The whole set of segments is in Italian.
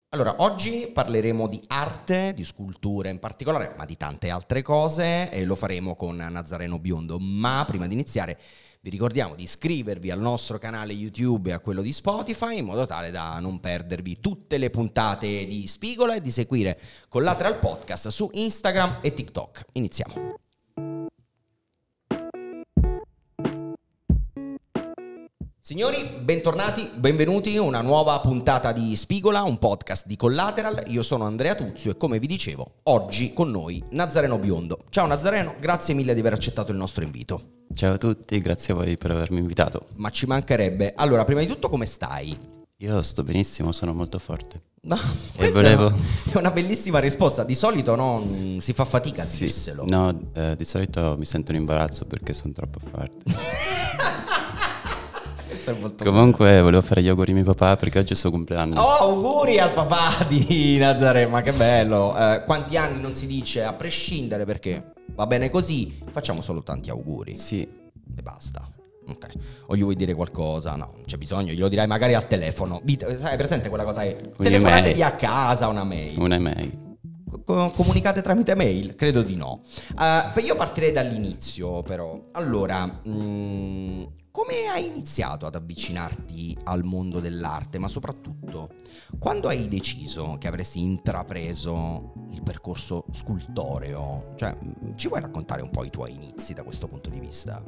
Allora, oggi parleremo di arte, di sculture in particolare, ma di tante altre cose e lo faremo con Nazareno Biondo. Ma prima di iniziare vi ricordiamo di iscrivervi al nostro canale YouTube e a quello di Spotify in modo tale da non perdervi tutte le puntate di Spigola e di seguire Collateral Podcast su Instagram e TikTok. Iniziamo. Signori, bentornati, benvenuti a una nuova puntata di Spigola, un podcast di Collateral. Io sono Andrea Tuzio e come vi dicevo, oggi con noi Nazareno Biondo. Ciao Nazareno, grazie mille di aver accettato il nostro invito. Ciao a tutti, grazie a voi per avermi invitato. Ma ci mancherebbe. Allora, prima di tutto come stai? Io sto benissimo, sono molto forte. No, E volevo... è una bellissima risposta. Di solito no, si fa fatica a dirselo. No, di solito mi sento in imbarazzo perché sono troppo forte. Comunque volevo fare gli auguri a mio papà perché oggi è il suo compleanno. Oh, auguri al papà di Nazareno, ma che bello. Quanti anni non si dice a prescindere, perché va bene così, facciamo solo tanti auguri. Sì. E basta. Ok. O gli vuoi dire qualcosa? No, non c'è bisogno, glielo dirai magari al telefono. Sai presente quella cosa? Telefonatevi a casa, una mail. Una mail. Comunicate tramite mail? Credo di no. Io partirei dall'inizio però. Allora, come hai iniziato ad avvicinarti al mondo dell'arte? Ma soprattutto, quando hai deciso che avresti intrapreso il percorso scultoreo? Cioè, ci vuoi raccontare un po' i tuoi inizi da questo punto di vista?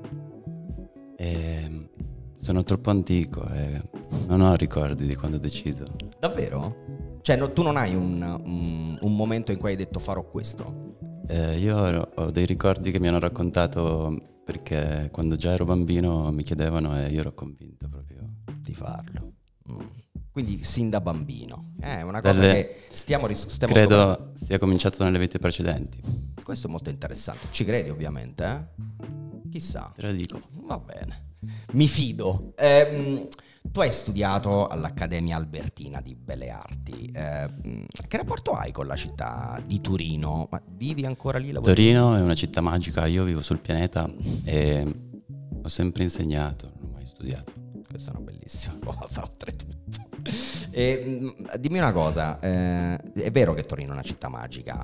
Sono troppo antico e non ho ricordi di quando ho deciso. Davvero? Cioè, tu non hai un momento in cui hai detto farò questo? Io ho dei ricordi che mi hanno raccontato perché quando già ero bambino mi chiedevano e io ero convinto proprio di farlo. Quindi sin da bambino. È una cosa che stiamo credo sia cominciato nelle vite precedenti. Questo è molto interessante. Ci credi ovviamente, eh? Chissà. Te lo dico. Va bene. Mi fido. Tu hai studiato all'Accademia Albertina di Belle Arti. Che rapporto hai con la città di Torino? Ma vivi ancora lì? Torino è una città magica, io vivo sul pianeta e ho sempre insegnato, non ho mai studiato. Questa è una bellissima cosa, oltretutto. Dimmi una cosa, è vero che Torino è una città magica?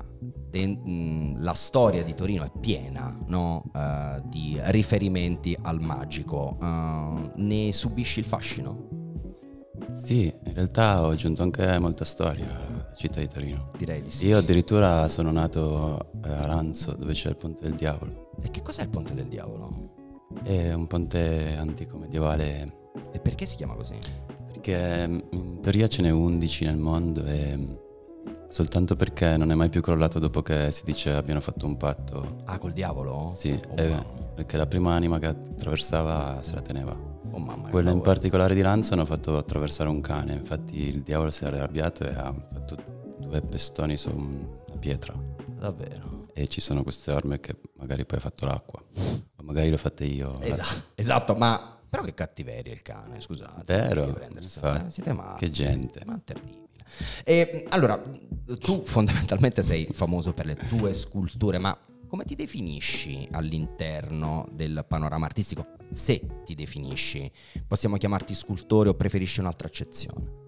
La storia di Torino è piena, no? Di riferimenti al magico. Ne subisci il fascino? Sì, in realtà ho aggiunto anche molta storia alla città di Torino. Direi di sì. Io addirittura sono nato a Lanzo, dove c'è il Ponte del Diavolo. E che cos'è il Ponte del Diavolo? È un ponte antico medievale. E perché si chiama così? Perché in teoria ce n'è 11 nel mondo e soltanto perché non è mai più crollato dopo che si dice abbiano fatto un patto. Ah, col diavolo? Sì, wow. Perché la prima anima che attraversava se la teneva. Oh mamma. Quello in particolare di Lanzo hanno fatto attraversare un cane, infatti il diavolo si è arrabbiato e ha fatto 2 pestoni su una pietra. Davvero? E ci sono queste orme che magari poi ha fatto l'acqua, o magari l'ho fatte io. Esatto, ma... Però che cattiveria il cane, scusate. Vero? Siete male. Che gente. Ma terribile. Allora, tu fondamentalmente sei famoso per le tue sculture, ma come ti definisci all'interno del panorama artistico? Se ti definisci, possiamo chiamarti scultore o preferisci un'altra accezione?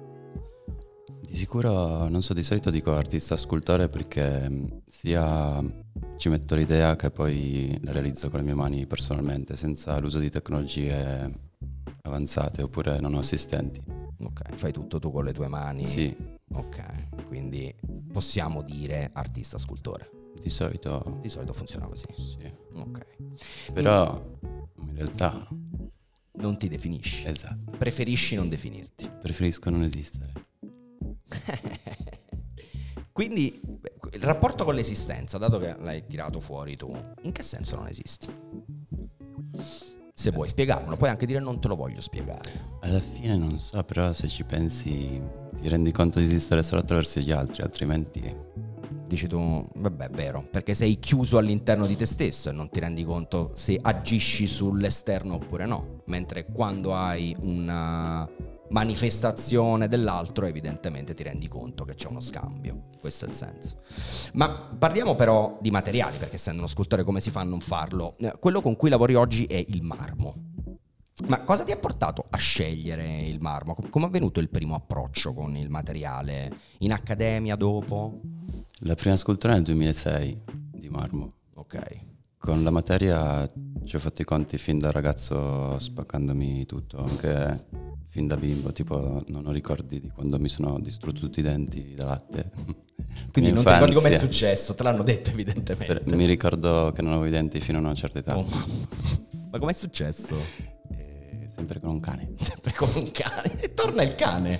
Di sicuro, non so, di solito dico artista scultore perché sia ci metto l'idea che poi la realizzo con le mie mani personalmente, senza l'uso di tecnologie avanzate, oppure non ho assistenti. Ok, fai tutto tu con le tue mani? Sì. Ok, quindi possiamo dire artista scultore? Di solito funziona così? Sì. Ok. Però in realtà... non ti definisci? Esatto. Preferisci non definirti? Preferisco non esistere. Quindi il rapporto con l'esistenza, dato che l'hai tirato fuori tu, in che senso non esisti? Se vuoi spiegarmelo, puoi anche dire non te lo voglio spiegare. Alla fine non so, però se ci pensi ti rendi conto di esistere solo attraverso gli altri, altrimenti... Dici tu, vabbè, è vero, perché sei chiuso all'interno di te stesso e non ti rendi conto se agisci sull'esterno oppure no, mentre quando hai una manifestazione dell'altro evidentemente ti rendi conto che c'è uno scambio. Questo è il senso. Ma parliamo però di materiali, perché essendo uno scultore come si fa a non farlo? Quello con cui lavori oggi è il marmo. Ma cosa ti ha portato a scegliere il marmo? Come è avvenuto il primo approccio con il materiale? In accademia, dopo? La prima scultura nel 2006 di marmo. Ok. Con la materia ci ho fatto i conti fin da ragazzo, spaccandomi tutto, anche fin da bimbo, tipo non ho ricordi di quando mi sono distrutto tutti i denti da latte. Quindi In non ti ricordi infanzia. com'è successo, te l'hanno detto evidentemente. Mi ricordo che non avevo i denti fino a una certa età. Oh, mamma. Ma com'è successo? Sempre con un cane. Sempre con un cane. E torna il cane.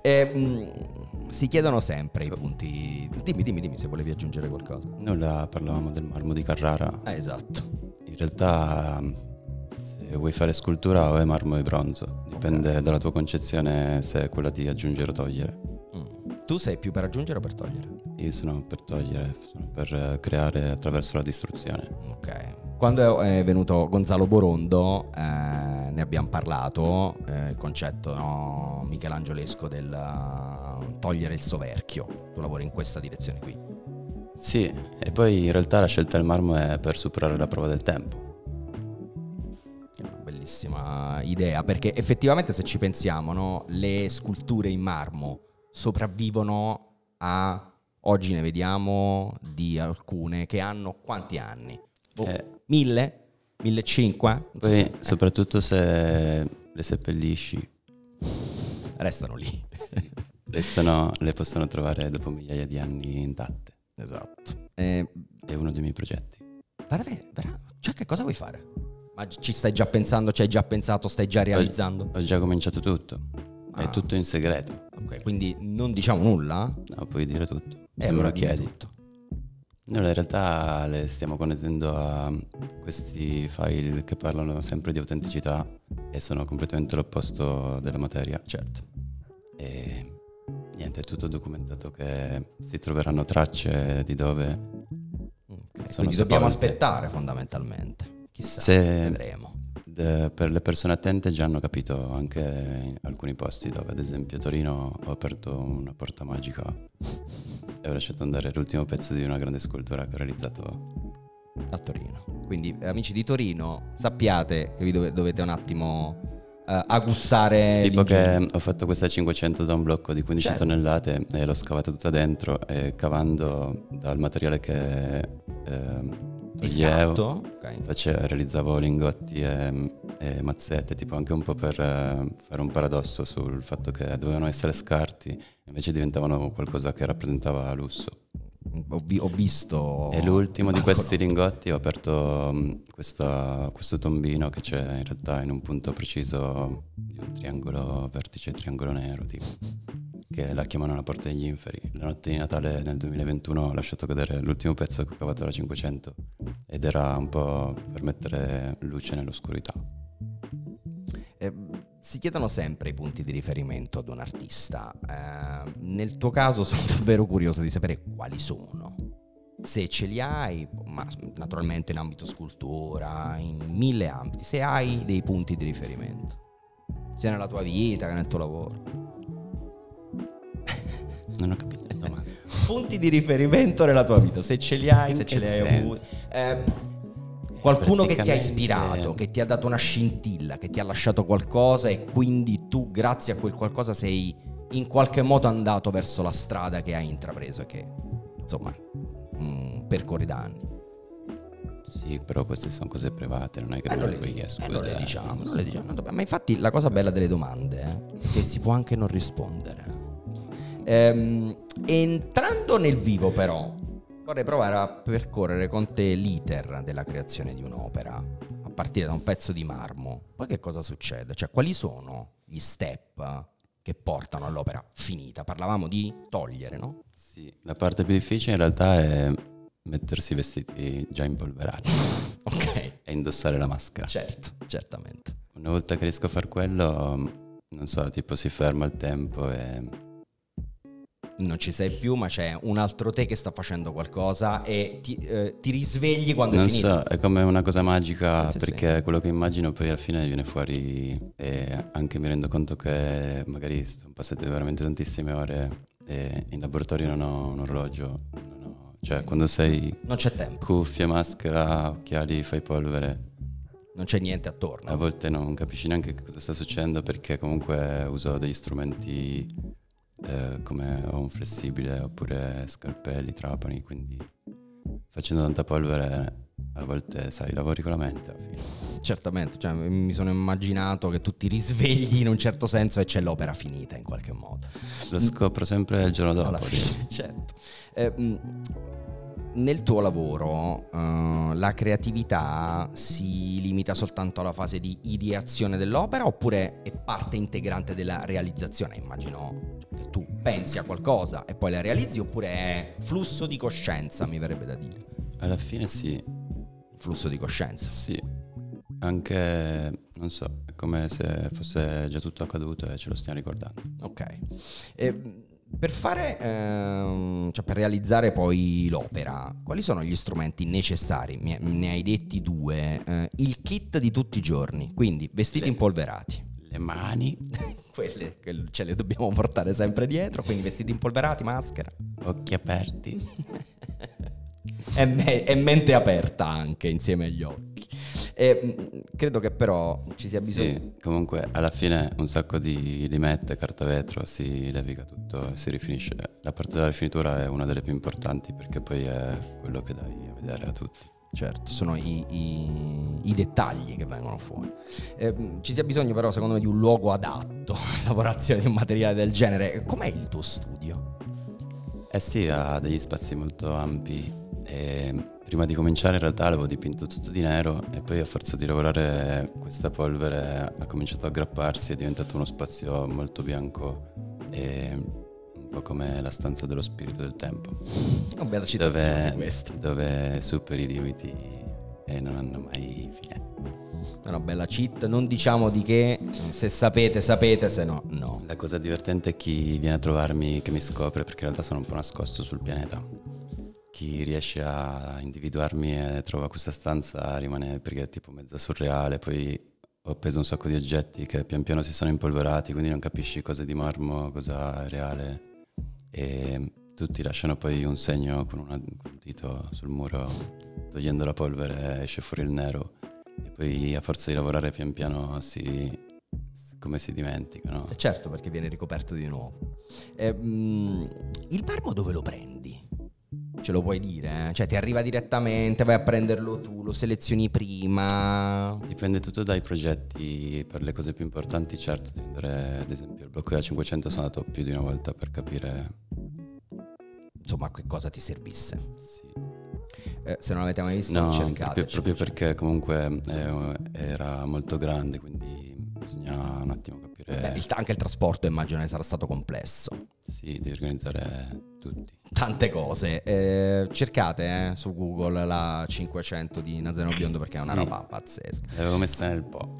Si chiedono sempre i punti. Dimmi se volevi aggiungere qualcosa. Nulla, parlavamo del marmo di Carrara. Esatto. In realtà, se vuoi fare scultura o è marmo o è bronzo, dipende dalla tua concezione se è quella di aggiungere o togliere. Tu sei più per aggiungere o per togliere? Io sono per togliere, sono per creare attraverso la distruzione. Ok. Quando è venuto Gonzalo Borondo, ne abbiamo parlato, il concetto, no, michelangiolesco del togliere il soverchio. Tu lavori in questa direzione qui. Sì, e poi in realtà la scelta del marmo è per superare la prova del tempo. È una bellissima idea, perché effettivamente se ci pensiamo, no, le sculture in marmo sopravvivono a... Oggi ne vediamo di alcune che hanno quanti anni? 1000? 1500? Poi soprattutto se le seppellisci, Restano lì. le possono trovare dopo migliaia di anni intatte. Esatto. È uno dei miei progetti. Cioè, che cosa vuoi fare? Ma ci stai già pensando, ci hai già pensato, stai già realizzando? Ho già cominciato tutto. È tutto in segreto. Ok, quindi non diciamo nulla? No, puoi dire tutto. E Se me allora lo dimmi chiedi. tutto. Noi in realtà le stiamo connettendo a questi file che parlano sempre di autenticità e sono completamente l'opposto della materia. Certo. E niente, è tutto documentato che si troveranno tracce di dove Okay, sono quindi dobbiamo sepolte. aspettare fondamentalmente. Chissà, Se vedremo. per le persone attente già hanno capito anche in alcuni posti dove, ad esempio a Torino, ho aperto una porta magica e ho lasciato andare l'ultimo pezzo di una grande scultura che ho realizzato. A Torino. Quindi amici di Torino, sappiate che vi dovete un attimo aguzzare Tipo l'ingegno. che ho fatto questa 500 da un blocco di 15 Certo. tonnellate e l'ho scavata tutta dentro e cavando dal materiale che Di toglievo, scarto? Ok. realizzavo lingotti e mazzette, tipo anche un po' per fare un paradosso sul fatto che dovevano essere scarti, invece diventavano qualcosa che rappresentava lusso. Ho visto. E l'ultimo di il questi bancone. lingotti ho aperto questo tombino che c'è in realtà in un punto preciso di un triangolo vertice, triangolo nero, tipo, che la chiamano la porta degli inferi. La notte di Natale nel 2021 ho lasciato cadere l'ultimo pezzo che ho cavato alla 500 ed era un po' per mettere luce nell'oscurità. Si chiedono sempre i punti di riferimento ad un artista. Nel tuo caso sono davvero curioso di sapere quali sono. Se ce li hai, ma naturalmente in ambito scultura, in 1000 ambiti, se hai dei punti di riferimento, sia nella tua vita che nel tuo lavoro. Non ho capito la domanda. Punti di riferimento nella tua vita, se ce li hai, In se che ce li hai senso? avuti. Qualcuno che ti ha Praticamente- ispirato, che ti ha dato una scintilla, che ti ha lasciato qualcosa e quindi tu grazie a quel qualcosa sei in qualche modo andato verso la strada che hai intrapreso e che insomma percorri da anni. Sì, però queste sono cose private, non è che Non me le, puoi chiedere. non le diciamo, non le diciamo. Non dobbiamo- Ma infatti la cosa bella delle domande è che si può anche non rispondere. Entrando nel vivo però, vorrei provare a percorrere con te l'iter della creazione di un'opera, a partire da un pezzo di marmo. Poi che cosa succede? Cioè, quali sono gli step che portano all'opera finita? Parlavamo di togliere, no? Sì, la parte più difficile in realtà è mettersi i vestiti già impolverati Ok, e indossare la maschera. certo, certamente. Una volta che riesco a far quello, non so, tipo si ferma il tempo e Non ci sei più, ma c'è un altro te che sta facendo qualcosa e ti risvegli quando non è finito. so, è come una cosa magica Sì, perché quello che immagino poi alla fine viene fuori e anche mi rendo conto che magari sono passate veramente tantissime ore e in laboratorio non ho un orologio, cioè quando sei Non c'è tempo. cuffie, maschera, occhiali, fai polvere, Non c'è niente attorno. A volte non capisci neanche che cosa sta succedendo, perché comunque uso degli strumenti come ho un flessibile oppure scalpelli, trapani, quindi facendo tanta polvere a volte, sai, lavori con la mente alla fine. Certamente, cioè, mi sono immaginato che tu ti risvegli in un certo senso e c'è l'opera finita in qualche modo. Lo scopro sempre il giorno dopo. Alla fine, certo. Nel tuo lavoro la creatività si limita soltanto alla fase di ideazione dell'opera oppure è parte integrante della realizzazione? Immagino che tu pensi a qualcosa e poi la realizzi, oppure è flusso di coscienza, mi verrebbe da dire. Alla fine sì. Flusso di coscienza. Sì, anche, non so, è come se fosse già tutto accaduto e ce lo stiamo ricordando. Ok. Per fare, cioè per realizzare poi l'opera, quali sono gli strumenti necessari? Ne hai detti due. Il kit di tutti i giorni, quindi vestiti impolverati. Le mani. Quelle che ce le dobbiamo portare sempre dietro, quindi vestiti impolverati, maschera. Occhi aperti. E mente aperta anche insieme agli occhi. Credo che però ci sia bisogno. Sì, comunque alla fine un sacco di limette, carta vetro, si leviga tutto, si rifinisce. La parte della rifinitura è una delle più importanti, perché poi è quello che dai a vedere a tutti. Certo, sono i dettagli che vengono fuori. Ci sia bisogno però secondo me di un luogo adatto alla lavorazione di un materiale del genere. Com'è il tuo studio? Eh sì, ha degli spazi molto ampi. E prima di cominciare in realtà l'avevo dipinto tutto di nero, e poi a forza di lavorare questa polvere ha cominciato a aggrapparsi, è diventato uno spazio molto bianco, e un po' come la stanza dello spirito del tempo. Una bella citazione questa. Dove superi i limiti e non hanno mai fine. È una bella cheat, non diciamo di che, se sapete, se no, no. La cosa divertente è chi viene a trovarmi che mi scopre, perché in realtà sono un po' nascosto sul pianeta. Chi riesce a individuarmi e trova questa stanza rimane, perché è tipo mezza surreale. Poi ho appeso un sacco di oggetti che pian piano si sono impolverati, quindi non capisci cosa è di marmo, cosa è reale, e tutti lasciano poi un segno con un dito sul muro. Togliendo la polvere esce fuori il nero, e poi a forza di lavorare pian piano come si dimenticano. Certo, perché viene ricoperto di nuovo. Il marmo dove lo prendi? Ce lo puoi dire? Cioè ti arriva direttamente, vai a prenderlo tu, lo selezioni prima? Dipende tutto dai progetti. Per le cose più importanti, certo, devi andare, ad esempio al blocco A500 sono andato più di una volta per capire insomma a che cosa ti servisse. Sì. Se non l'avete mai visto, no, cercate. proprio perché comunque era molto grande, quindi bisogna un attimo capire. Beh, anche il trasporto immagino che sarà stato complesso. Sì, devi organizzare tutti. Tante cose. Cercate su Google la 500 di Nazareno Biondo, perché è una roba pazzesca. L'avevo messa nel po'.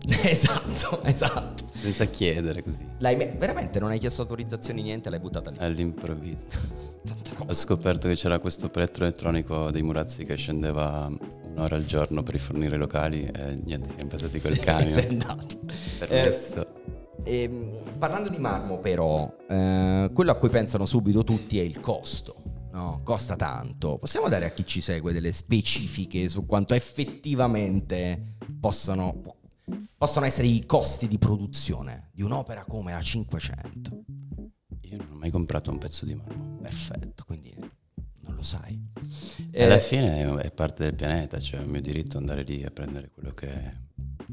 Esatto. Senza chiedere, così. Veramente non hai chiesto autorizzazioni, niente, l'hai buttata lì. All'improvviso. Tanta roba. Ho scoperto che c'era questo plettro elettronico dei Murazzi che scendeva un'ora al giorno per rifornire i locali, e niente, siamo passati col camion. Sei andato. Permesso. Parlando di marmo però, quello a cui pensano subito tutti è il costo, no? Costa tanto. Possiamo dare a chi ci segue delle specifiche su quanto effettivamente possono essere i costi di produzione di un'opera come la 500? Io non ho mai comprato un pezzo di marmo. Perfetto, quindi non lo sai. Alla fine è parte del pianeta, cioè è un mio diritto andare lì a prendere quello che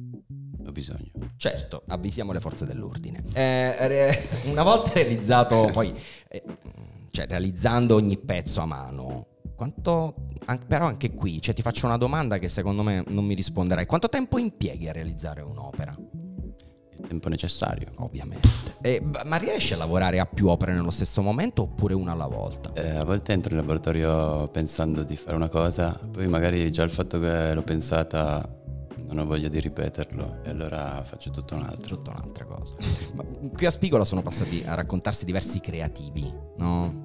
ho bisogno. Certo, avvisiamo le forze dell'ordine. Una volta realizzato, poi cioè realizzando ogni pezzo a mano, però anche qui, cioè ti faccio una domanda che secondo me non mi risponderai. Quanto tempo impieghi a realizzare un'opera? Il tempo necessario. Ovviamente. Ma riesci a lavorare a più opere nello stesso momento oppure una alla volta? A volte entro in laboratorio pensando di fare una cosa, poi magari già il fatto che l'ho pensata non ho voglia di ripeterlo, e allora faccio tutto un'altra cosa. Ma qui a Spigola sono passati a raccontarsi diversi creativi, no?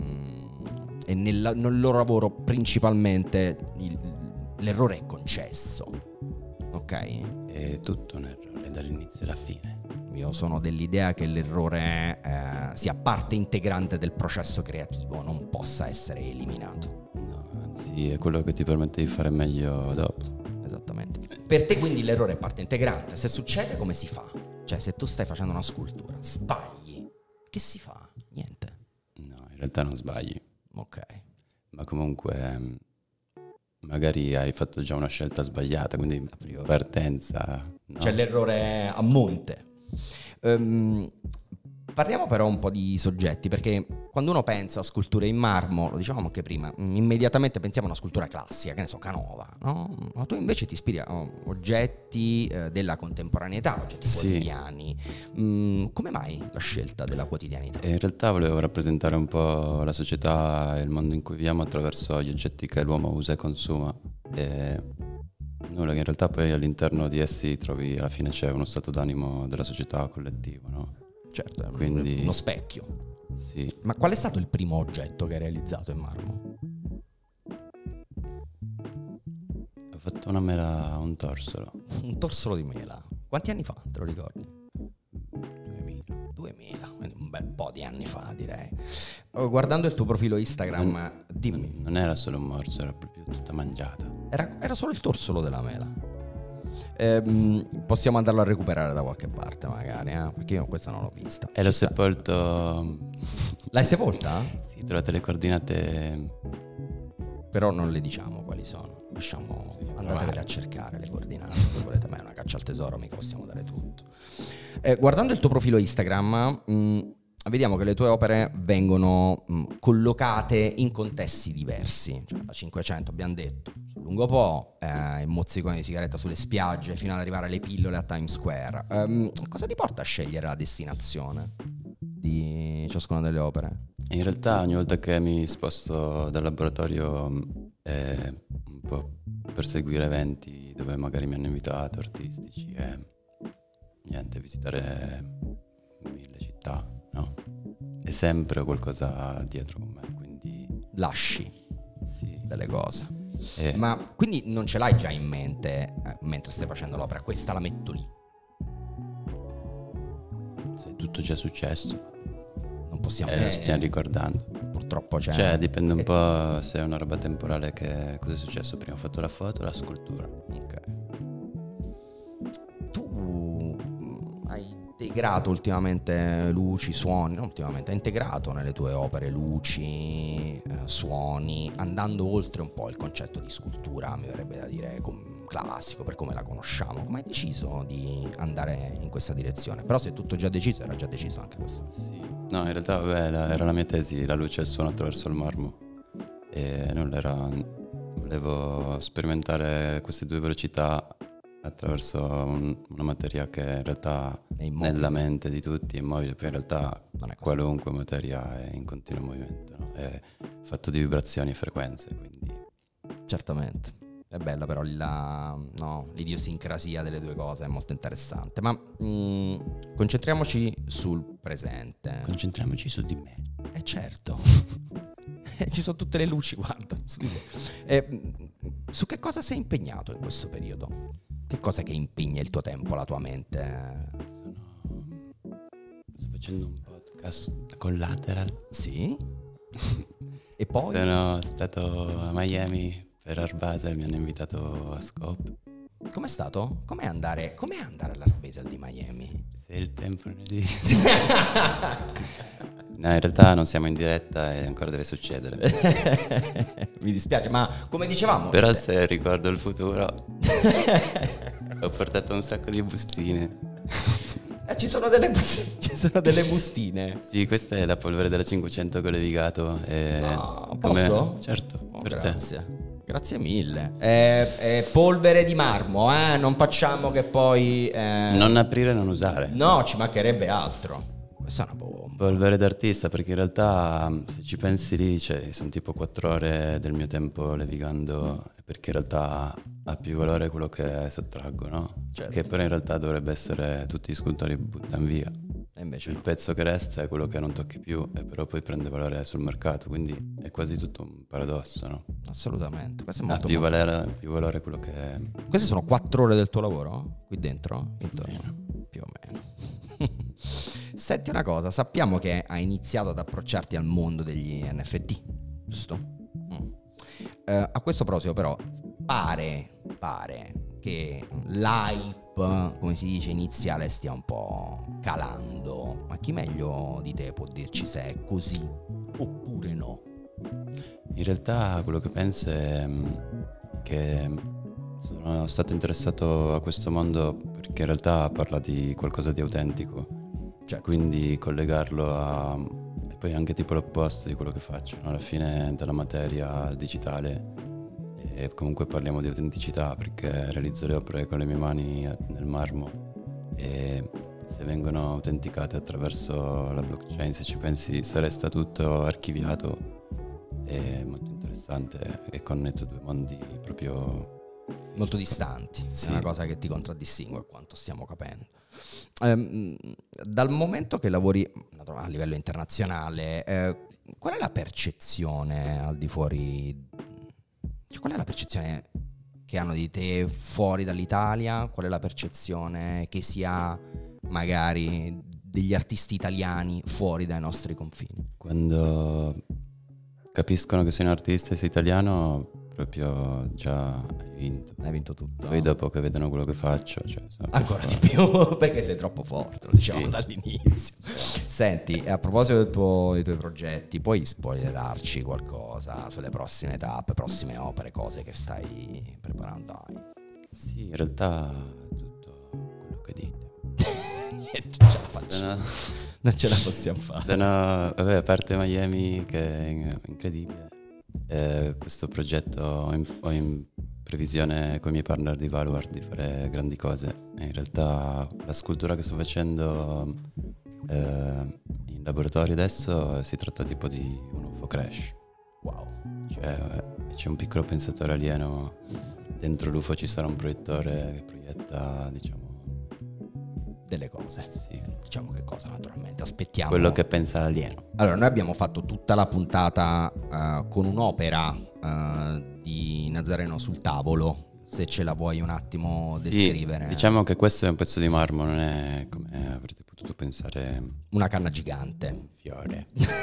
E nel loro lavoro principalmente l'errore è concesso, ok? È tutto un errore dall'inizio alla fine. Io sono dell'idea che l'errore sia parte integrante del processo creativo, non possa essere eliminato. No, anzi è quello che ti permette di fare meglio dopo. Esattamente. Per te quindi l'errore è parte integrante. Se succede, come si fa? Cioè, se tu stai facendo una scultura, sbagli, che si fa? Niente. No, in realtà non sbagli. Ok. Ma comunque magari hai fatto già una scelta sbagliata, quindi partenza... No? C'è l'errore a monte. Parliamo però un po' di soggetti, perché quando uno pensa a sculture in marmo, lo dicevamo anche prima, immediatamente pensiamo a una scultura classica, che ne so, Canova, no? Ma tu invece ti ispiri a oggetti della contemporaneità, oggetti quotidiani. Come mai la scelta della quotidianità? In realtà volevo rappresentare un po' la società e il mondo in cui viviamo attraverso gli oggetti che l'uomo usa e consuma. E nulla, che in realtà poi all'interno di essi trovi, alla fine c'è uno stato d'animo della società collettiva, no? Certo, è quindi uno specchio. Sì. Ma qual è stato il primo oggetto che hai realizzato in marmo? Ho fatto una mela, un torsolo. Un torsolo di mela. Quanti anni fa, te lo ricordi? 2000, quindi un bel po' di anni fa, direi. Guardando il tuo profilo Instagram, dimmi. Non era solo un morso, era proprio tutta mangiata. Era solo il torsolo della mela. Possiamo andarlo a recuperare da qualche parte magari, perché io questa non l'ho vista. E l'ho sepolto. L'hai sepolta? Sì, trovate le coordinate. Però non le diciamo quali sono. Lasciamo, sì, andatevele a cercare le coordinate se volete, ma è una caccia al tesoro, mica possiamo dare tutto. Guardando il tuo profilo Instagram, vediamo che le tue opere vengono collocate in contesti diversi. Cioè, da 500 abbiamo detto, sul lungo Po, il mozzicone di sigaretta sulle spiagge, fino ad arrivare alle pillole a Times Square. Cosa ti porta a scegliere la destinazione di ciascuna delle opere? In realtà ogni volta che mi sposto dal laboratorio è un po' per seguire eventi dove magari mi hanno invitato, artistici, e niente, visitare 1000 città, no? E sempre ho qualcosa dietro con me, quindi... Lasci sì, delle cose. Ma quindi non ce l'hai già in mente mentre stai facendo l'opera? Questa la metto lì. Se tutto già successo. Non possiamo... lo stiamo ricordando. Purtroppo c'è... Cioè dipende un po' se è una roba temporale, che cosa è successo prima. Ho fatto la foto o la scultura. Ok. Tu hai integrato ultimamente luci, suoni, non ultimamente, hai integrato nelle tue opere luci, suoni, andando oltre un po' il concetto di scultura, mi verrebbe da dire classico, per come la conosciamo. Come hai deciso di andare in questa direzione? Però se è tutto già deciso, era già deciso anche questo. Sì. No, in realtà era la mia tesi, la luce e il suono attraverso il marmo. E volevo sperimentare queste due velocità attraverso una materia che in realtà nella mente di tutti è immobile, poi in realtà qualunque materia è in continuo movimento, no? È fatto di vibrazioni e frequenze, quindi... Certamente. È bella però l'idiosincrasia delle due cose, è molto interessante. Ma concentriamoci sul presente. Concentriamoci su di me. Certo. Ci sono tutte le luci, guarda. Su che cosa sei impegnato in questo periodo? Che cosa che impegna il tuo tempo, la tua mente? Sto facendo un podcast con Lateral. Sì? E poi? Sono stato a Miami per Art Basel, mi hanno invitato a Scope. Com'è stato? Com'è andare all'Art Basel di Miami? Se il tempo ne dice. No, in realtà non siamo in diretta e ancora deve succedere. Mi dispiace, ma come dicevamo... Però se ricordo il futuro, ho portato un sacco di bustine. Ci sono delle bustine. Sì, questa è la polvere della 500 con levigato. Posso? Certo, per grazie. te. Grazie mille. È polvere di marmo, non facciamo che poi... Non aprire e non usare. No, ci mancherebbe altro. Questa è una bomba. Polvere d'artista, perché in realtà se ci pensi lì, sono tipo 4 ore del mio tempo levigando, perché in realtà ha più valore quello che sottraggo, no? Certo. Che però in realtà dovrebbe essere tutti i scultori buttano via. E invece il pezzo che resta è quello che non tocchi più e però poi prende valore sul mercato, quindi è quasi tutto un paradosso, no? Assolutamente. Questo è molto più valore quello che è. Queste sono 4 ore del tuo lavoro qui dentro? Intorno? Più o meno. Senti una cosa, sappiamo che hai iniziato ad approcciarti al mondo degli NFT, giusto? A questo proposito però pare che l'hype, come si dice, iniziale stia un po' calando, ma chi meglio di te può dirci se è così oppure no? In realtà quello che penso è che sono stato interessato a questo mondo perché in realtà parla di qualcosa di autentico, Certo. quindi collegarlo a... e poi anche tipo l'opposto di quello che faccio, no? Alla fine dalla materia al digitale, e comunque parliamo di autenticità perché realizzo le opere con le mie mani nel marmo, e se vengono autenticate attraverso la blockchain, se ci pensi, se resta tutto archiviato, è molto interessante e connetto due mondi proprio Molto distanti, Sì. è una cosa che ti contraddistingue a quanto stiamo capendo. Dal momento che lavori a livello internazionale, qual è la percezione al di fuori, cioè, qual è la percezione che hanno di te fuori dall'Italia? Qual è la percezione che si ha magari degli artisti italiani fuori dai nostri confini? Quando capiscono che sei un artista e sei italiano, proprio già Hai vinto tutto. Poi dopo che vedono quello che faccio, cioè, sono Ancora di forte. più, perché sei troppo forte, lo diciamo Sì. dall'inizio. Senti, a proposito dei tuoi progetti, puoi spoilerarci qualcosa sulle prossime tappe, prossime opere, cose che stai preparando? Dai. Sì, in realtà tutto quello che dite. Niente, ce la faccio. Se no, Non ce la possiamo fare. se no, vabbè, a parte Miami che è incredibile, questo progetto ho in previsione con i miei partner di Valuard di fare grandi cose. E in realtà la scultura che sto facendo in laboratorio adesso si tratta tipo di un UFO crash. Wow. Cioè, c'è un piccolo pensatore alieno dentro l'UFO, ci sarà un proiettore che proietta, diciamo, Delle cose. sì, Diciamo che cosa, naturalmente. Aspettiamo. quello che pensa l'alieno. Allora, noi abbiamo fatto tutta la puntata con un'opera di Nazareno sul tavolo. Se ce la vuoi un attimo descrivere. Sì, diciamo che questo è un pezzo di marmo, non è come avrete potuto pensare Una canna gigante. un fiore.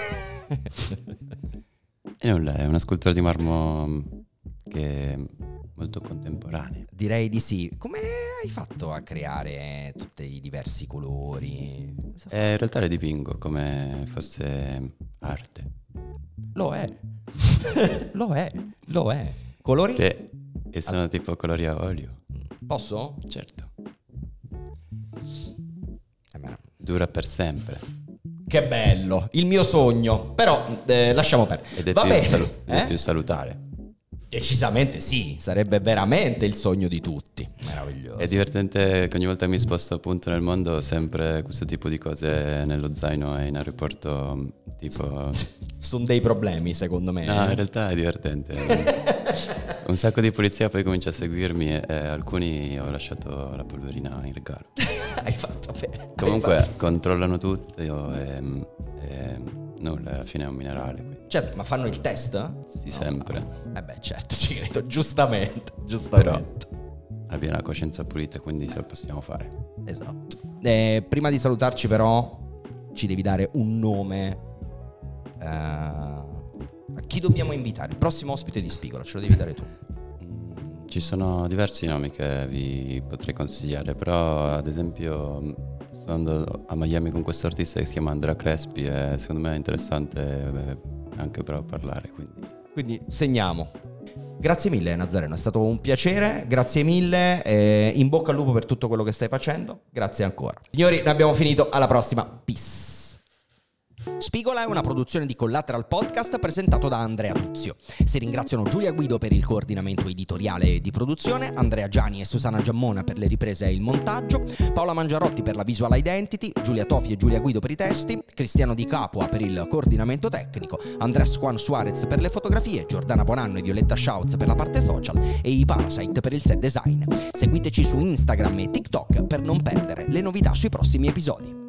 E nulla, è una scultura di marmo che è molto contemporanea. Direi di sì. Come hai fatto a creare tutti i diversi colori? Cosa fai? In realtà le dipingo come fosse arte. Lo è. Lo è. Colori? E sono tipo colori a olio. Posso? Certo. Ma- Dura per sempre. Che bello, il mio sogno. Però lasciamo perdere. Ed è, Va più, bene. ed è più salutare. Decisamente sì, sarebbe veramente il sogno di tutti. Meraviglioso. È divertente che ogni volta mi sposto appunto nel mondo ho sempre questo tipo di cose nello zaino e in aeroporto, tipo... Sono dei problemi, secondo me. No, in realtà è divertente. Un sacco di polizia poi comincia a seguirmi e alcuni ho lasciato la polverina in regalo. Hai fatto bene. Comunque controllano tutto e nulla, alla fine è un minerale. Quindi. Certo, ma fanno il test? Sì, sempre. Eh beh, certo, ci credo, giustamente. Però abbia la coscienza pulita, quindi se lo possiamo fare. Esatto. Prima di salutarci però ci devi dare un nome. A chi dobbiamo invitare? Il prossimo ospite di Spigola, ce lo devi dare tu. Ci sono diversi nomi che vi potrei consigliare, però ad esempio sto andando a Miami con questo artista che si chiama Andrea Crespi e secondo me è interessante anche però parlare. Quindi segniamo. Grazie mille Nazareno, è stato un piacere, grazie mille, in bocca al lupo per tutto quello che stai facendo, grazie ancora. Signori, noi abbiamo finito, alla prossima, peace. Spigola è una produzione di Collateral Podcast presentato da Andrea Tuzio. Si ringraziano Giulia Guido per il coordinamento editoriale e di produzione, Andrea Giani e Susanna Giammona per le riprese e il montaggio, Paola Mangiarotti per la visual identity, Giulia Tofi e Giulia Guido per i testi, Cristiano Di Capua per il coordinamento tecnico, Andrés Juan Suarez per le fotografie, Giordana Bonanno e Violetta Schautz per la parte social e i Parasite per il set design. Seguiteci su Instagram e TikTok per non perdere le novità sui prossimi episodi.